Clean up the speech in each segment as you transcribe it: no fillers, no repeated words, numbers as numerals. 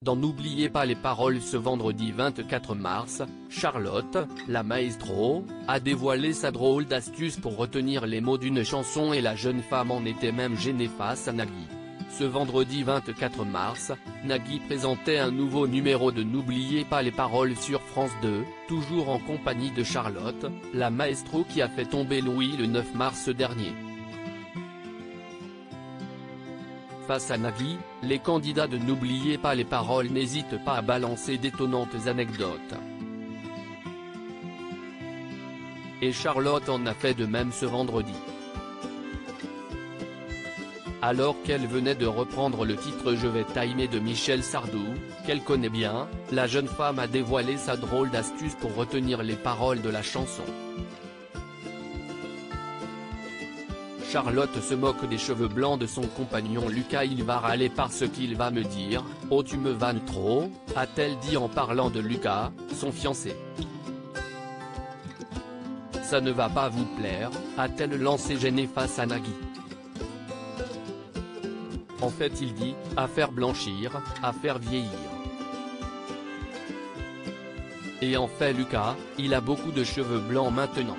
dans N'oubliez pas les paroles. Ce vendredi 24 mars, Charlotte, la maestro, a dévoilé sa drôle d'astuce pour retenir les mots d'une chanson et la jeune femme en était même gênée face à Nagui. Ce vendredi 24 mars, Nagui présentait un nouveau numéro de N'oubliez pas les paroles sur France 2, toujours en compagnie de Charlotte, la maestro qui a fait tomber Louis le 9 mars dernier. Face à Nagui, les candidats de N'oubliez pas les paroles n'hésitent pas à balancer d'étonnantes anecdotes. Et Charlotte en a fait de même ce vendredi. Alors qu'elle venait de reprendre le titre Je vais t'aimer de Michel Sardou, qu'elle connaît bien, la jeune femme a dévoilé sa drôle d'astuce pour retenir les paroles de la chanson. Charlotte se moque des cheveux blancs de son compagnon Lucas. Il va râler parce qu'il va me dire « Oh tu me vannes trop », a-t-elle dit en parlant de Lucas, son fiancé. « Ça ne va pas vous plaire », a-t-elle lancé gênée face à Nagui. En fait il dit « à faire blanchir, à faire vieillir ». Et en fait Lucas, il a beaucoup de cheveux blancs maintenant.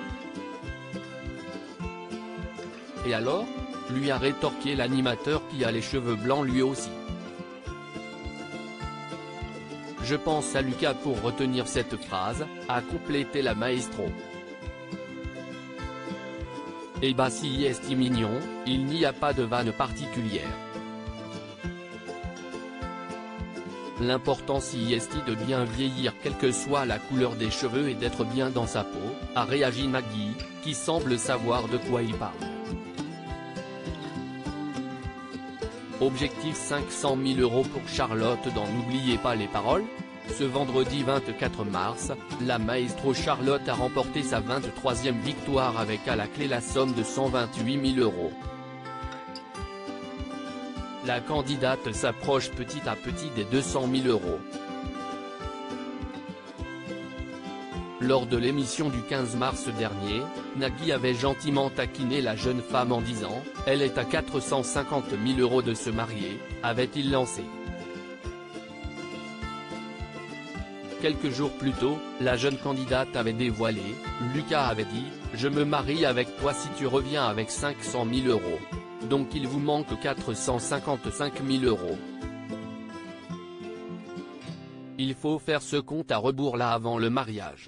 Et alors ? Lui a rétorqué l'animateur qui a les cheveux blancs lui aussi. Je pense à Lucas pour retenir cette phrase, a complété la maestro. Et bah si est mignon, il n'y a pas de vanne particulière. L'important si est de bien vieillir quelle que soit la couleur des cheveux et d'être bien dans sa peau, a réagi Nagui, qui semble savoir de quoi il parle. Objectif 500 000 € pour Charlotte dans N'oubliez pas les paroles. Ce vendredi 24 mars, la maestro Charlotte a remporté sa 23e victoire avec à la clé la somme de 128 000 €. La candidate s'approche petit à petit des 200 000 €. Lors de l'émission du 15 mars dernier, Nagui avait gentiment taquiné la jeune femme en disant « Elle est à 450 000 € de se marier », avait-il lancé. Quelques jours plus tôt, la jeune candidate avait dévoilé, Lucas avait dit « Je me marie avec toi si tu reviens avec 500 000 €. Donc il vous manque 455 000 €. Il faut faire ce compte à rebours là avant le mariage.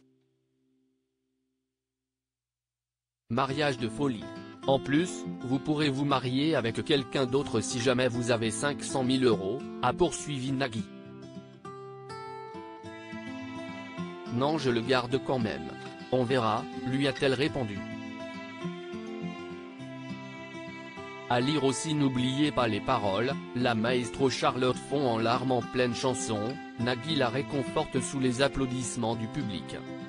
Mariage de folie. En plus, vous pourrez vous marier avec quelqu'un d'autre si jamais vous avez 500 000 €, a poursuivi Nagui. Non, je le garde quand même. On verra, lui a-t-elle répondu. À lire aussi N'oubliez pas les paroles, la maestro Charlotte fond en larmes en pleine chanson, Nagui la réconforte sous les applaudissements du public.